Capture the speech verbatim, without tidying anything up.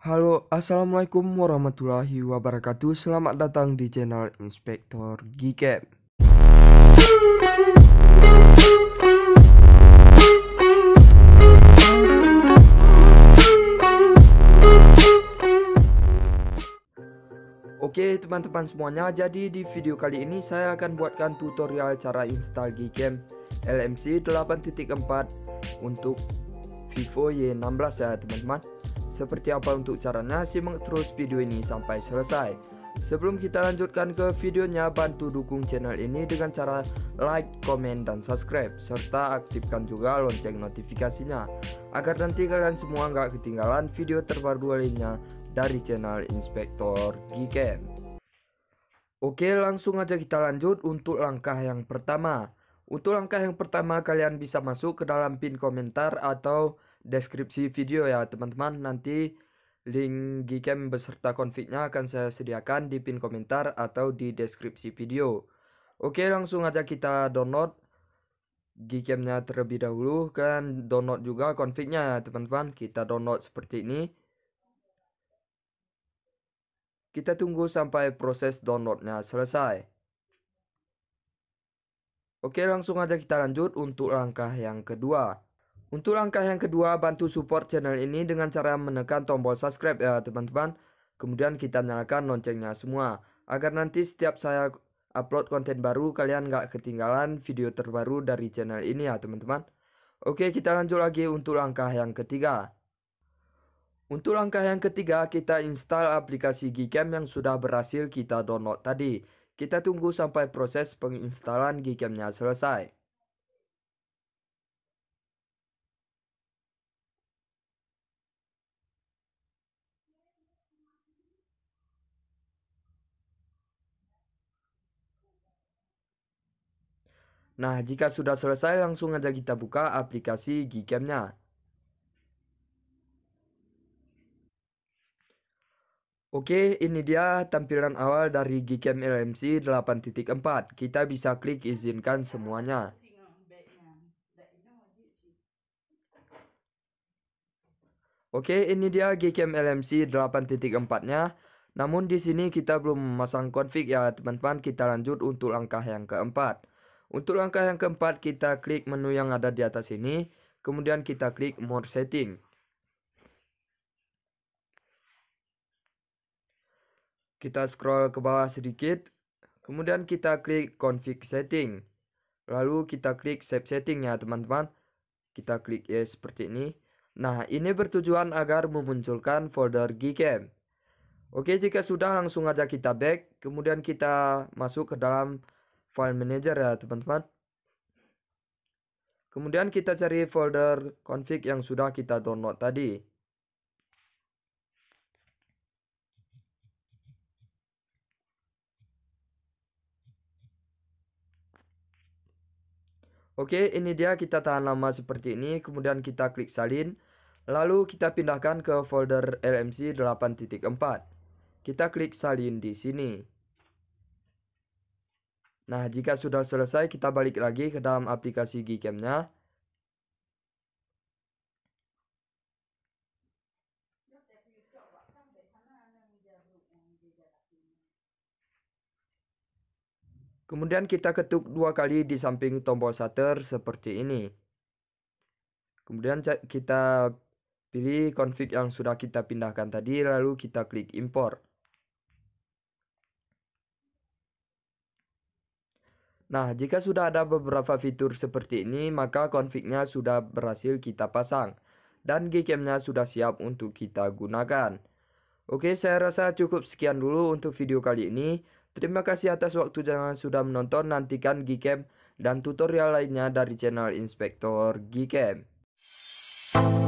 Halo, assalamualaikum warahmatullahi wabarakatuh. Selamat datang di channel Inspektor Gcam. Oke teman-teman semuanya, jadi di video kali ini saya akan buatkan tutorial cara install Gcam L M C delapan titik empat untuk Vivo Y enam belas ya teman-teman. Seperti apa untuk caranya, simak terus video ini sampai selesai. Sebelum kita lanjutkan ke videonya, bantu dukung channel ini dengan cara like, komen, dan subscribe, serta aktifkan juga lonceng notifikasinya agar nanti kalian semua nggak ketinggalan video terbaru lainnya dari channel Inspektor Gcam. Oke, langsung aja kita lanjut untuk langkah yang pertama. Untuk langkah yang pertama, kalian bisa masuk ke dalam pin komentar atau deskripsi video ya teman-teman. Nanti link Gcam beserta config-nya akan saya sediakan di pin komentar atau di deskripsi video. Oke, langsung aja kita download Gcam-nya terlebih dahulu, kan download juga config-nya ya teman-teman. Kita download seperti ini. Kita tunggu sampai proses downloadnya selesai. Oke, langsung aja kita lanjut untuk langkah yang kedua. Untuk langkah yang kedua, bantu support channel ini dengan cara menekan tombol subscribe ya teman-teman. Kemudian kita nyalakan loncengnya semua, agar nanti setiap saya upload konten baru, kalian nggak ketinggalan video terbaru dari channel ini ya teman-teman. Oke, kita lanjut lagi untuk langkah yang ketiga. Untuk langkah yang ketiga, kita install aplikasi Gcam yang sudah berhasil kita download tadi. Kita tunggu sampai proses penginstalan Gcam-nya selesai. Nah, jika sudah selesai, langsung aja kita buka aplikasi Gcam-nya. Oke, ini dia tampilan awal dari Gcam L M C delapan titik empat. Kita bisa klik izinkan semuanya. Oke, ini dia Gcam L M C delapan titik empat-nya. Namun di sini kita belum memasang config ya teman-teman. Kita lanjut untuk langkah yang keempat. Untuk langkah yang keempat, kita klik menu yang ada di atas ini. Kemudian kita klik more setting. Kita scroll ke bawah sedikit, kemudian kita klik config setting, lalu kita klik save setting ya teman-teman. Kita klik yes seperti ini. Nah, ini bertujuan agar memunculkan folder Gcam. Oke, jika sudah, langsung aja kita back, kemudian kita masuk ke dalam file manager ya teman-teman. Kemudian kita cari folder config yang sudah kita download tadi. Oke, ini dia, kita tahan lama seperti ini, kemudian kita klik salin, lalu kita pindahkan ke folder L M C delapan titik empat. Kita klik salin di sini. Nah, jika sudah selesai, kita balik lagi ke dalam aplikasi Gcam-nya. Kemudian kita ketuk dua kali di samping tombol shutter seperti ini. Kemudian kita pilih config yang sudah kita pindahkan tadi, lalu kita klik import. Nah, jika sudah ada beberapa fitur seperti ini, maka config-nya sudah berhasil kita pasang. Dan Gcam-nya sudah siap untuk kita gunakan. Oke, saya rasa cukup sekian dulu untuk video kali ini. Terima kasih atas waktunya sudah menonton. Nantikan Gcam dan tutorial lainnya dari channel Inspektor Gcam.